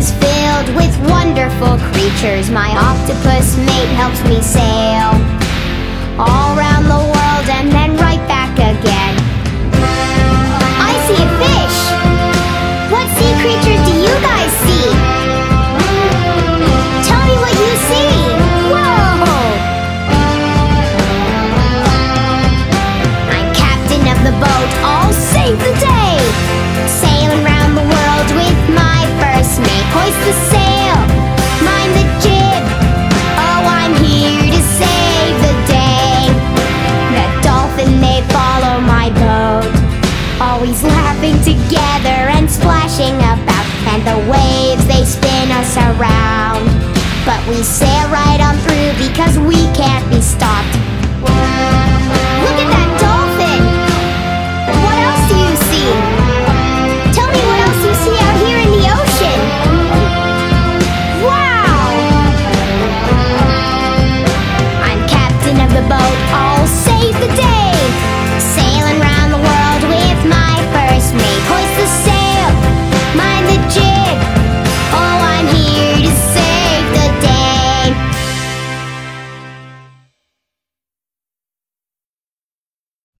is filled with wonderful creatures. My octopus mate helps me sail all around the world and then right back again. I see a fish! What sea creatures do you guys see? Tell me what you see! Whoa! I'm captain of the boat, I'll save the day! Sailing round the world with my first mate. Hoist the sail, mind the jib. Oh, I'm here to save the day. The dolphin, they follow my boat, always laughing together and splashing about. And the waves, they spin us around, but we sail right on through because we can't be stopped. Look at that